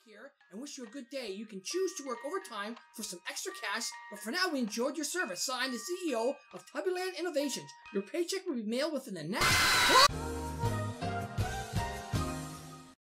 here and wish you a good day. You can choose to work overtime for some extra cash, but for now we enjoyed your service. Signed, the CEO of Tubbyland Innovations. Your paycheck will be mailed within the next...